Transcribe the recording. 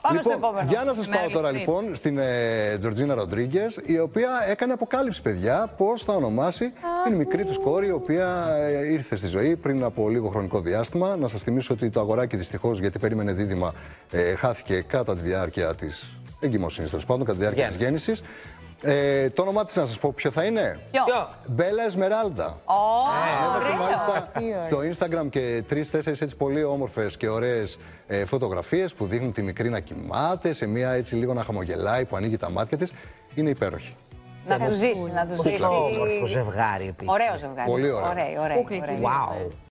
Πάμε στο επόμενο. Για να σας πάω τώρα λοιπόν στην Τζορτζίνα Ροντρίγκες, η οποία έκανε αποκάλυψη, παιδιά, πώς θα ονομάσει την μικρή τους κόρη, η οποία ήρθε στη ζωή πριν από λίγο χρονικό διάστημα. Να σας θυμίσω ότι το αγοράκι δυστυχώς, γιατί περίμενε δίδυμα, χάθηκε κατά τη διάρκεια της εγκυμοσύνης, τέλος πάντων, κατά τη διάρκεια της γέννησης. Το όνομά της, να σας πω ποιο θα είναι. Ποιο? Μπέλα Εσμεράλντα. Ανέβασε μάλιστα στο Instagram και 3-4 έτσι πολύ όμορφες και ωραίες φωτογραφίες που δείχνουν τη μικρή να κοιμάται, σε μία έτσι λίγο να χαμογελάει, που ανοίγει τα μάτια της. Είναι υπέροχη. Να του ζήσει, να του ζήσει. Όμορφο ζευγάρι επίσης. Ωραίο ζευγάρι. Πολύ ωραίο. Ωραίο. Wow.